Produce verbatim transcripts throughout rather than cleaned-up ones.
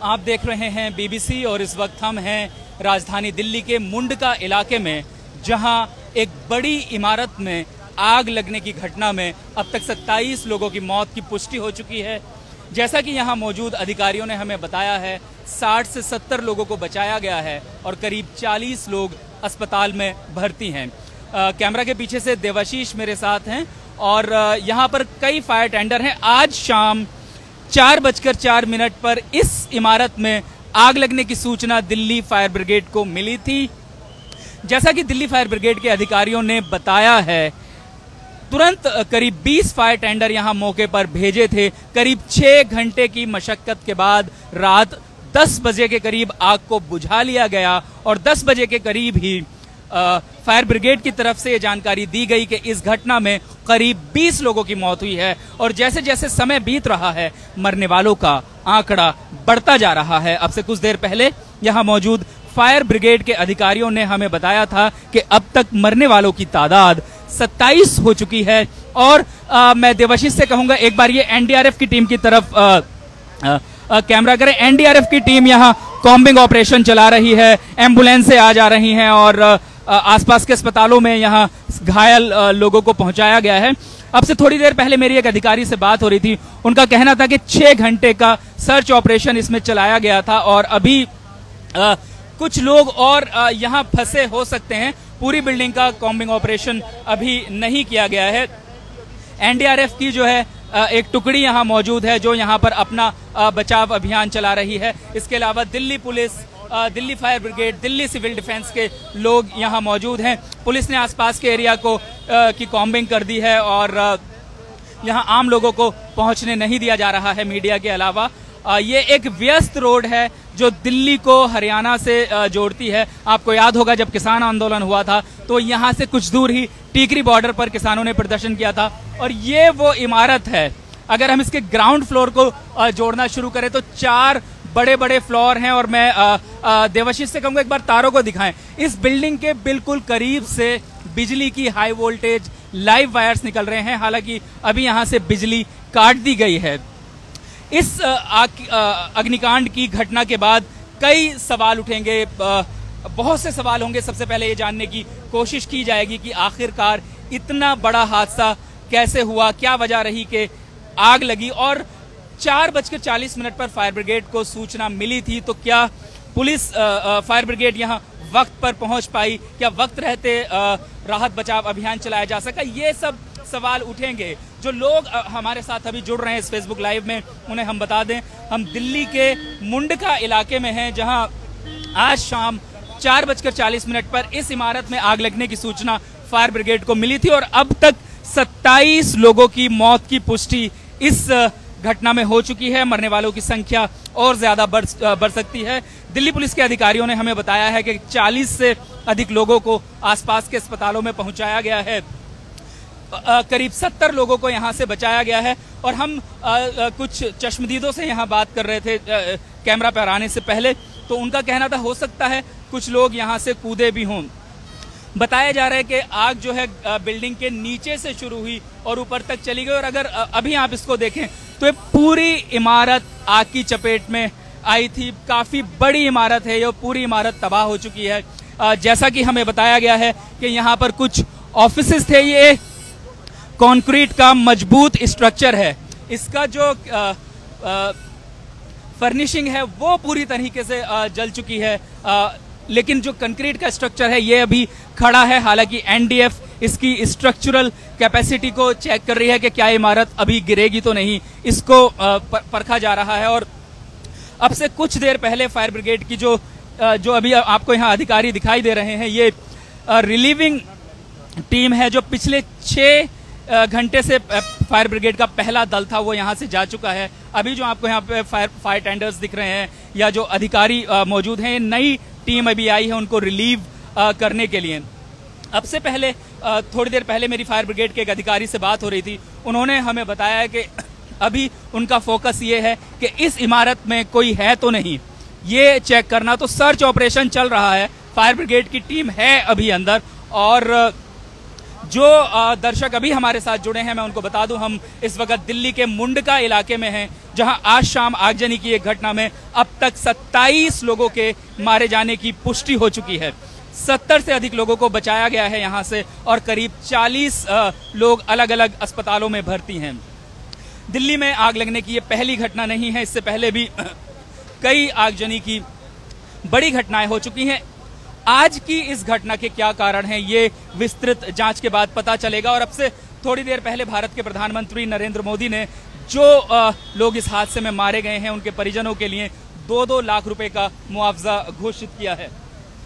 आप देख रहे हैं बीबीसी और इस वक्त हम हैं राजधानी दिल्ली के मुंडका इलाके में, जहां एक बड़ी इमारत में आग लगने की घटना में अब तक सत्ताईस लोगों की मौत की पुष्टि हो चुकी है। जैसा कि यहां मौजूद अधिकारियों ने हमें बताया है, साठ से सत्तर लोगों को बचाया गया है और करीब चालीस लोग अस्पताल में भर्ती हैं। आ, कैमरा के पीछे से देवाशीष मेरे साथ हैं और यहाँ पर कई फायर टेंडर हैं। आज शाम चार बजकर चार मिनट पर इस इमारत में आग लगने की सूचना दिल्ली फायर ब्रिगेड को मिली थी। जैसा कि दिल्ली फायर ब्रिगेड के अधिकारियों ने बताया है, तुरंत करीब बीस फायर टेंडर यहां मौके पर भेजे थे। करीब छह घंटे की मशक्कत के बाद रात दस बजे के करीब आग को बुझा लिया गया और दस बजे के करीब ही आ, फायर ब्रिगेड की तरफ से ये जानकारी दी गई कि इस घटना में करीब बीस लोगों की मौत हुई है और जैसे जैसे समय बीत रहा है मरने वालों का आंकड़ा बढ़ता जा रहा है। अब से कुछ देर पहले यहाँ मौजूद फायर ब्रिगेड के अधिकारियों ने हमें बताया था कि अब तक मरने वालों की तादाद सत्ताईस हो चुकी है। और आ, मैं देवाशीष से कहूंगा एक बार ये एनडीआरएफ की टीम की तरफ आ, आ, आ, कैमरा करें। एनडीआरएफ की टीम यहाँ कॉम्बिंग ऑपरेशन चला रही है, एम्बुलेंसें आ जा रही हैं और आ, आसपास के अस्पतालों में यहाँ घायल लोगों को पहुंचाया गया है। अब से थोड़ी देर पहले मेरी एक अधिकारी से बात हो रही थी, उनका कहना था कि छह घंटे का सर्च ऑपरेशन इसमें चलाया गया था और अभी आ, कुछ लोग और यहाँ फंसे हो सकते हैं। पूरी बिल्डिंग का कॉम्बिंग ऑपरेशन अभी नहीं किया गया है। एनडीआरएफ की जो है एक टुकड़ी यहाँ मौजूद है जो यहाँ पर अपना बचाव अभियान चला रही है। इसके अलावा Delhi police, Delhi fire brigade, Delhi civil defence के लोग यहाँ मौजूद हैं। पुलिस ने आसपास के एरिया को की कॉम्बिंग कर दी है और यहाँ आम लोगों को पहुँचने नहीं दिया जा रहा है मीडिया के अलावा। ये एक व्यस्त रोड है जो दिल्ली को हरियाणा से जोड़ती है। आपको याद होगा जब किसान आंदोलन हुआ था तो यहाँ से कुछ दूर ही टीकरी बॉर्डर पर किसानों ने प्रदर्शन किया था और ये वो इमारत है। अगर हम इसके ग्राउंड फ्लोर को जोड़ना शुरू करें तो चार बड़े बड़े फ्लोर हैं और मैं देवाशीष से कहूंगा एक बार तारों को दिखाएं। इस बिल्डिंग के बिल्कुल करीब से बिजली की हाई वोल्टेज लाइव वायर्स निकल रहे हैं। हालांकि अभी यहाँ से बिजली काट दी गई है। इस अग्निकांड की घटना के बाद कई सवाल उठेंगे, बहुत से सवाल होंगे। सबसे पहले ये जानने की कोशिश की जाएगी कि आखिरकार इतना बड़ा हादसा कैसे हुआ, क्या वजह रही कि आग लगी। और चार बजकर चालीस मिनट पर फायर ब्रिगेड को सूचना मिली थी तो क्या पुलिस फायर ब्रिगेड यहाँ वक्त पर पहुंच पाई, क्या वक्त रहते राहत बचाव अभियान चलाया जा सका, ये सब सवाल उठेंगे। जो लोग हमारे साथ अभी जुड़ रहे हैं इस फेसबुक लाइव में, उन्हें हम बता दें हम दिल्ली के मुंडका इलाके में हैं, जहां आज शाम चार बजकर चालीस मिनट पर इस इमारत में आग लगने की सूचना फायर ब्रिगेड को मिली थी और अब तक सत्ताईस लोगों की मौत की पुष्टि इस घटना में हो चुकी है। मरने वालों की संख्या और ज्यादा बढ़ बढ़ सकती है। दिल्ली पुलिस के अधिकारियों ने हमें बताया है कि चालीस से अधिक लोगों को आसपास के अस्पतालों में पहुंचाया गया है। करीब सत्तर लोगों को यहां से बचाया गया है और हम आ, आ, कुछ चश्मदीदों से यहां बात कर रहे थे आ, कैमरा पर आने से पहले, तो उनका कहना था हो सकता है कुछ लोग यहां से कूदे भी हों। बताया जा रहा है कि आग जो है बिल्डिंग के नीचे से शुरू हुई और ऊपर तक चली गई और अगर अभी आप इसको देखें तो ये पूरी इमारत आग की चपेट में आई थी। काफी बड़ी इमारत है, ये पूरी इमारत तबाह हो चुकी है। जैसा कि हमें बताया गया है कि यहाँ पर कुछ ऑफिसेस थे, ये कंक्रीट का मजबूत स्ट्रक्चर है। इसका जो आ, आ, फर्निशिंग है वो पूरी तरीके से आ, जल चुकी है, आ, लेकिन जो कंक्रीट का स्ट्रक्चर है ये अभी खड़ा है। हालांकि एनडीएफ इसकी स्ट्रक्चरल कैपेसिटी को चेक कर रही है कि क्या इमारत अभी गिरेगी तो नहीं, इसको आ, पर, परखा जा रहा है। और अब से कुछ देर पहले फायर ब्रिगेड की जो आ, जो अभी आपको यहाँ अधिकारी दिखाई दे रहे हैं, ये रिलीविंग टीम है जो पिछले छह घंटे से फायर ब्रिगेड का पहला दल था वो यहाँ से जा चुका है। अभी जो आपको यहाँ पे फायर फायर टेंडर्स दिख रहे हैं या जो अधिकारी मौजूद हैं, नई टीम अभी आई है उनको रिलीव करने के लिए। अब से पहले थोड़ी देर पहले मेरी फायर ब्रिगेड के एक अधिकारी से बात हो रही थी, उन्होंने हमें बताया है कि अभी उनका फोकस ये है कि इस इमारत में कोई है तो नहीं, ये चेक करना। तो सर्च ऑपरेशन चल रहा है, फायर ब्रिगेड की टीम है अभी अंदर और जो दर्शक अभी हमारे साथ जुड़े हैं मैं उनको बता दूं, हम इस वक्त दिल्ली के मुंडका इलाके में हैं, जहां आज शाम आगजनी की एक घटना में अब तक सत्ताईस लोगों के मारे जाने की पुष्टि हो चुकी है। सत्तर से अधिक लोगों को बचाया गया है यहां से और करीब चालीस लोग अलग अलग अस्पतालों में भर्ती हैं। दिल्ली में आग लगने की ये पहली घटना नहीं है, इससे पहले भी कई आगजनी की बड़ी घटनाएं हो चुकी हैं। आज की इस घटना के क्या कारण हैं, ये विस्तृत जांच के बाद पता चलेगा। और अब से थोड़ी देर पहले भारत के प्रधानमंत्री नरेंद्र मोदी ने जो आ, लोग इस हादसे में मारे गए हैं उनके परिजनों के लिए दो दो लाख रुपए का मुआवजा घोषित किया है।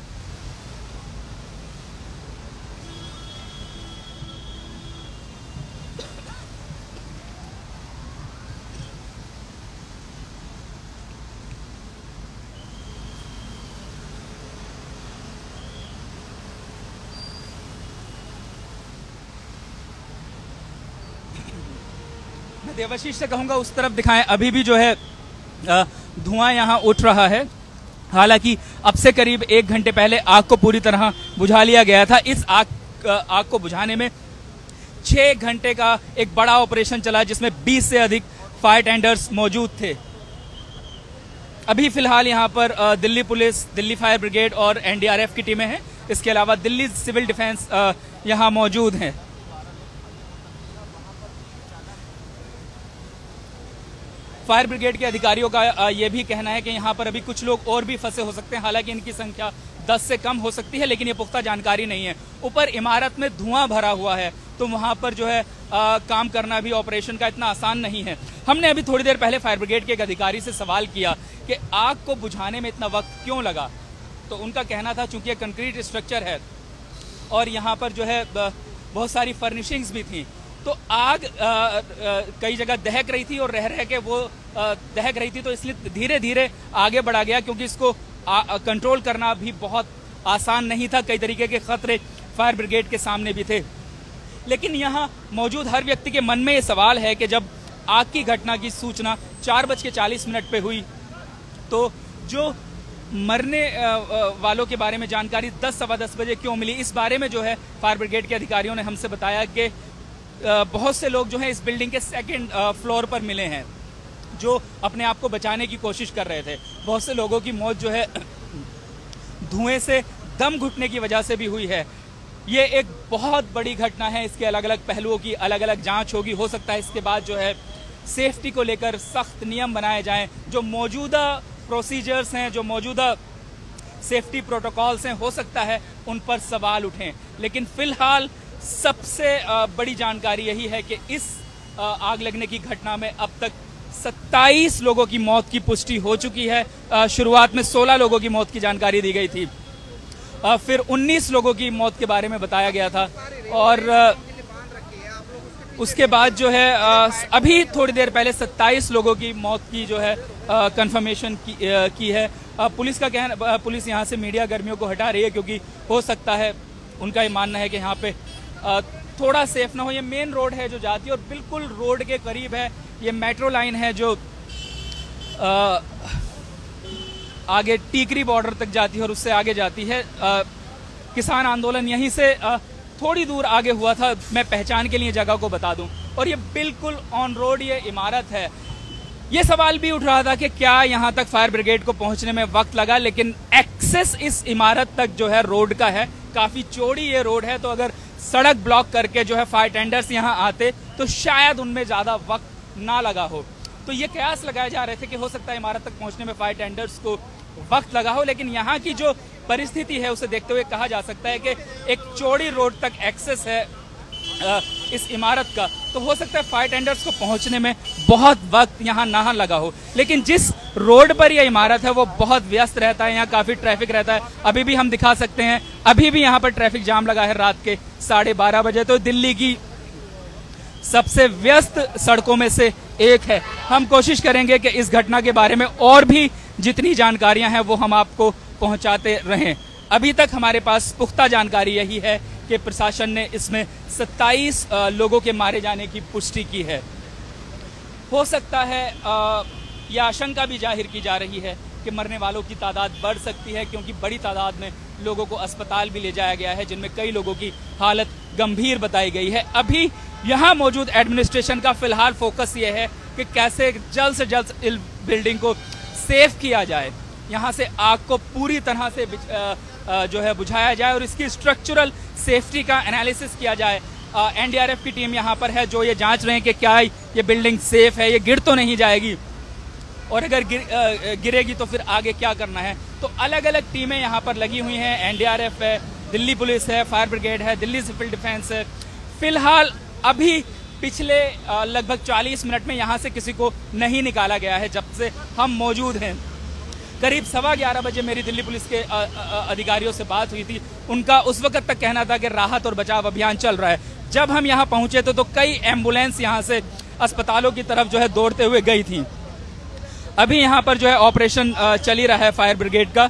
देवाशीष से कहूंगा उस तरफ दिखाएं, अभी भी जो है धुआं यहां उठ रहा है। हालांकि अब से करीब एक घंटे पहले आग को पूरी तरह बुझा लिया गया था। इस आग आग को बुझाने में छह घंटे का एक बड़ा ऑपरेशन चला जिसमें बीस से अधिक फायर टेंडर्स मौजूद थे। अभी फिलहाल यहां पर Delhi police, Delhi fire brigade और एनडीआरएफ की टीमें हैं। इसके अलावा दिल्ली सिविल डिफेंस यहां मौजूद हैं। फायर ब्रिगेड के अधिकारियों का यह भी कहना है कि यहाँ पर अभी कुछ लोग और भी फंसे हो सकते हैं। हालांकि इनकी संख्या दस से कम हो सकती है, लेकिन ये पुख्ता जानकारी नहीं है। ऊपर इमारत में धुआं भरा हुआ है तो वहां पर जो है आ, काम करना भी ऑपरेशन का इतना आसान नहीं है। हमने अभी थोड़ी देर पहले फायर ब्रिगेड के एक अधिकारी से सवाल किया कि आग को बुझाने में इतना वक्त क्यों लगा, तो उनका कहना था चूंकि कंक्रीट स्ट्रक्चर है और यहाँ पर जो है बहुत सारी फर्निशिंग्स भी थी, तो आग आ, आ, कई जगह दहक रही थी और रह रह के वो आ, दहक रही थी, तो इसलिए धीरे धीरे आगे बढ़ा गया क्योंकि इसको आ, आ, कंट्रोल करना भी बहुत आसान नहीं था। कई तरीके के खतरे फायर ब्रिगेड के सामने भी थे। लेकिन यहाँ मौजूद हर व्यक्ति के मन में ये सवाल है कि जब आग की घटना की सूचना चार बज के चालीस मिनट पे हुई तो जो मरने वालों के बारे में जानकारी दस सवा दस बजे क्यों मिली, इस बारे में जो है फायर ब्रिगेड के अधिकारियों ने हमसे बताया कि बहुत से लोग जो हैं इस बिल्डिंग के सेकंड फ्लोर पर मिले हैं जो अपने आप को बचाने की कोशिश कर रहे थे। बहुत से लोगों की मौत जो है धुएं से दम घुटने की वजह से भी हुई है। ये एक बहुत बड़ी घटना है, इसके अलग अलग पहलुओं की अलग अलग जांच होगी। हो सकता है इसके बाद जो है सेफ्टी को लेकर सख्त नियम बनाए जाएं। जो मौजूदा प्रोसीजर्स हैं, जो मौजूदा सेफ्टी प्रोटोकॉल्स हैं, हो सकता है उन पर सवाल उठें। लेकिन फिलहाल सबसे बड़ी जानकारी यही है कि इस आग लगने की घटना में अब तक सत्ताईस लोगों की मौत की पुष्टि हो चुकी है। शुरुआत में सोलह लोगों की मौत की जानकारी दी गई थी, फिर उन्नीस लोगों की मौत के बारे में बताया गया था और उसके बाद जो है अभी थोड़ी देर पहले सत्ताईस लोगों की मौत की जो है कंफर्मेशन की, की है। पुलिस का कहना, पुलिस यहाँ से मीडिया कर्मियों को हटा रही है क्योंकि हो सकता है, उनका ये मानना है कि यहाँ पे थोड़ा सेफ ना हो। ये मेन रोड है जो जाती है और बिल्कुल रोड के करीब है। ये मेट्रो लाइन है जो आ, आगे टीकरी बॉर्डर तक जाती है और उससे आगे जाती है। आ, किसान आंदोलन यहीं से आ, थोड़ी दूर आगे हुआ था। मैं पहचान के लिए जगह को बता दूं, और ये बिल्कुल ऑन रोड ये इमारत है। ये सवाल भी उठ रहा था कि क्या यहाँ तक फायर ब्रिगेड को पहुंचने में वक्त लगा, लेकिन एक्सेस इस इमारत तक जो है रोड का है। काफी चौड़ी ये रोड है, तो अगर सड़क ब्लॉक करके जो है फायर टेंडर्स यहाँ आते तो शायद उनमें ज्यादा वक्त ना लगा हो। तो ये कयास लगाए जा रहे थे कि हो सकता है इमारत तक पहुंचने में फायर टेंडर्स को वक्त लगा हो, लेकिन यहाँ की जो परिस्थिति है उसे देखते हुए कहा जा सकता है कि एक चौड़ी रोड तक एक्सेस है इस इमारत का, तो हो सकता है फायर टेंडर्स को पहुंचने में बहुत वक्त यहाँ ना लगा हो। लेकिन जिस रोड पर यह इमारत है वो बहुत व्यस्त रहता है, यहाँ काफी ट्रैफिक रहता है। अभी भी हम दिखा सकते हैं, अभी भी यहाँ पर ट्रैफिक जाम लगा है रात के साढ़े बारह बजे। तो दिल्ली की सबसे व्यस्त सड़कों में से एक है। हम कोशिश करेंगे कि इस घटना के बारे में और भी जितनी जानकारियां हैं वो हम आपको पहुंचाते रहें। अभी तक हमारे पास पुख्ता जानकारी यही है कि प्रशासन ने इसमें सत्ताईस लोगों के मारे जाने की पुष्टि की है। हो सकता है यह आशंका भी जाहिर की जा रही है कि मरने वालों की तादाद बढ़ सकती है, क्योंकि बड़ी तादाद में लोगों को अस्पताल भी ले जाया गया है, जिनमें कई लोगों की हालत गंभीर बताई गई है। अभी यहाँ मौजूद एडमिनिस्ट्रेशन का फिलहाल फोकस ये है कि कैसे जल्द से जल्द इस बिल्डिंग को सेफ किया जाए, यहाँ से आग को पूरी तरह से जो है बुझाया जाए और इसकी स्ट्रक्चरल सेफ्टी का एनालिसिस किया जाए। एनडीआरएफ की टीम यहाँ पर है जो ये जांच रहे हैं कि क्या ये बिल्डिंग सेफ है, ये गिर तो नहीं जाएगी, और अगर गिर, आ, गिरेगी तो फिर आगे क्या करना है। तो अलग अलग टीमें यहाँ पर लगी हुई हैं, एनडीआरएफ है, दिल्ली पुलिस है, फायर ब्रिगेड है, दिल्ली सिविल डिफेंस है। फिलहाल अभी पिछले लगभग चालीस मिनट में यहाँ से किसी को नहीं निकाला गया है जब से हम मौजूद हैं। करीब सवा ग्यारह बजे मेरी दिल्ली पुलिस के अधिकारियों से बात हुई थी, उनका उस वक्त तक कहना था कि राहत और बचाव अभियान चल रहा है। जब हम यहाँ पहुँचे तो, तो कई एम्बुलेंस यहाँ से अस्पतालों की तरफ जो है दौड़ते हुए गई थी। अभी यहाँ पर जो है ऑपरेशन चल ही रहा है फायर ब्रिगेड का।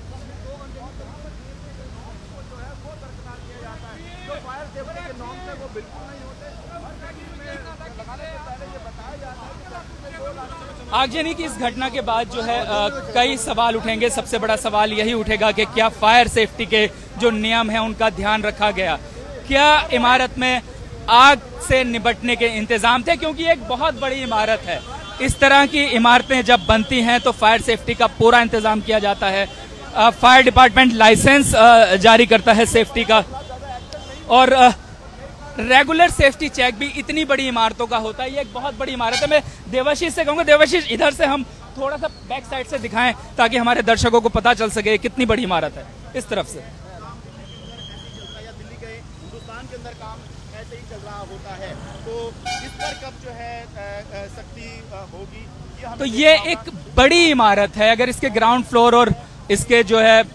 आगजनी की इस घटना के बाद जो है आ, कई सवाल उठेंगे। सबसे बड़ा सवाल यही उठेगा कि क्या फायर सेफ्टी के जो नियम हैं उनका ध्यान रखा गया, क्या इमारत में आग से निपटने के इंतजाम थे, क्योंकि एक बहुत बड़ी इमारत है। इस तरह की इमारतें जब बनती हैं तो फायर सेफ्टी का पूरा इंतजाम किया जाता है। आ, फायर डिपार्टमेंट लाइसेंस जारी करता है सेफ्टी का, और आ, रेगुलर सेफ्टी चेक भी इतनी बड़ी इमारतों का होता है। ये एक बहुत बड़ी इमारत है। मैं देवाशीष से कहूँगा, देवाशीष इधर से हम थोड़ा सा बैक साइड से दिखाएं ताकि हमारे दर्शकों को पता चल सके कितनी बड़ी इमारत है। इस तरफ से दिल्ली के हिंदुस्तान के अंदर काम ऐसे ही चल रहा होता है, तो इस पर कब जो है सख्ती होगी? ये तो ये एक बड़ी इमारत है। अगर इसके ग्राउंड फ्लोर और इसके जो है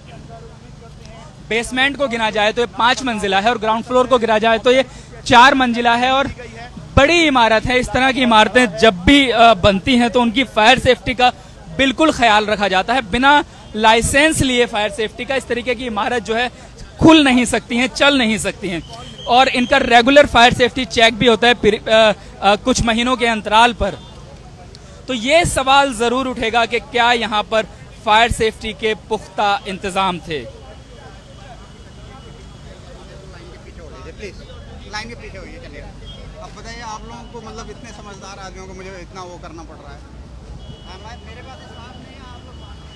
बेसमेंट को गिना जाए तो ये पांच मंजिला है, और ग्राउंड फ्लोर को गिना जाए तो ये चार मंजिला है, और बड़ी इमारत है। इस तरह की इमारतें जब भी बनती हैं तो उनकी फायर सेफ्टी का बिल्कुल ख्याल रखा जाता है। बिना लाइसेंस लिए फायर सेफ्टी का इस तरीके की इमारत जो है खुल नहीं सकती हैं, चल नहीं सकती हैं, और इनका रेगुलर फायर सेफ्टी चेक भी होता है आ, आ, कुछ महीनों के अंतराल पर। तो ये सवाल जरूर उठेगा कि क्या यहाँ पर फायर सेफ्टी के पुख्ता इंतजाम थे। लाइन के पीछे होइए, चलिए। अब बताइए आप लोगों को, मतलब इतने समझदार आदमियों को मुझे इतना वो करना पड़ रहा है। आ, मेरे पास साफ नहीं है, आप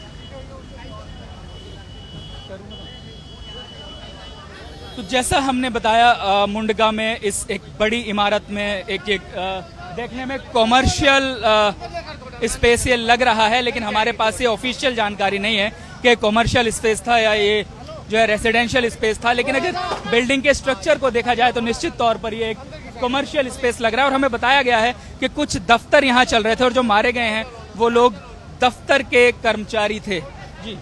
लोग। तो जैसा हमने बताया, मुंडका में इस एक बड़ी इमारत में एक एक आ, देखने में कॉमर्शियल स्पेस ये लग रहा है, लेकिन हमारे पास ये ऑफिशियल जानकारी नहीं है कि कॉमर्शियल स्पेस था या ये जो है रेसिडेंशियल स्पेस था। लेकिन अगर बिल्डिंग के स्ट्रक्चर को देखा जाए तो निश्चित तौर पर ये एक कमर्शियल स्पेस लग रहा है। और हमें बताया गया है कि कुछ दफ्तर यहाँ चल रहे थे, और जो मारे गए हैं वो लोग दफ्तर के कर्मचारी थे। जी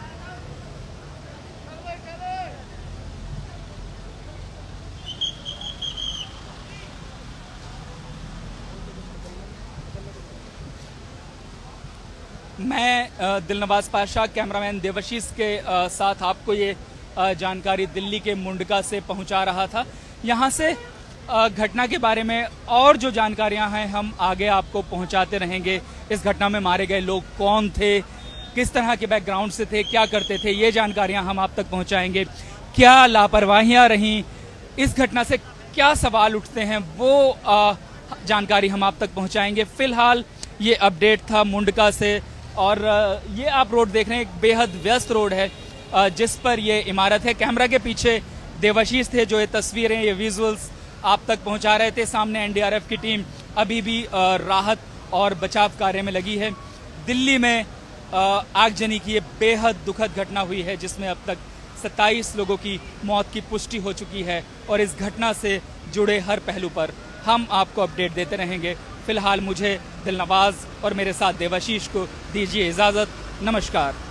मैं दिलनवाज पाशा, कैमरामैन देवाशीष के साथ आपको ये जानकारी दिल्ली के मुंडका से पहुंचा रहा था। यहाँ से घटना के बारे में और जो जानकारियां हैं हम आगे आपको पहुंचाते रहेंगे। इस घटना में मारे गए लोग कौन थे, किस तरह के बैकग्राउंड से थे, क्या करते थे, ये जानकारियां हम आप तक पहुंचाएंगे। क्या लापरवाहियां रहीं, इस घटना से क्या सवाल उठते हैं, वो जानकारी हम आप तक पहुंचाएंगे। फिलहाल ये अपडेट था मुंडका से, और ये आप रोड देख रहे हैं, एक बेहद व्यस्त रोड है जिस पर ये इमारत है। कैमरा के पीछे देवाशीष थे जो ये तस्वीरें, ये विजुअल्स आप तक पहुंचा रहे थे। सामने एनडीआरएफ की टीम अभी भी राहत और बचाव कार्य में लगी है। दिल्ली में आगजनी की ये बेहद दुखद घटना हुई है जिसमें अब तक सत्ताईस लोगों की मौत की पुष्टि हो चुकी है, और इस घटना से जुड़े हर पहलू पर हम आपको अपडेट देते रहेंगे। फिलहाल मुझे दिलनवाज और मेरे साथ देवाशीष को दीजिए इजाज़त। नमस्कार।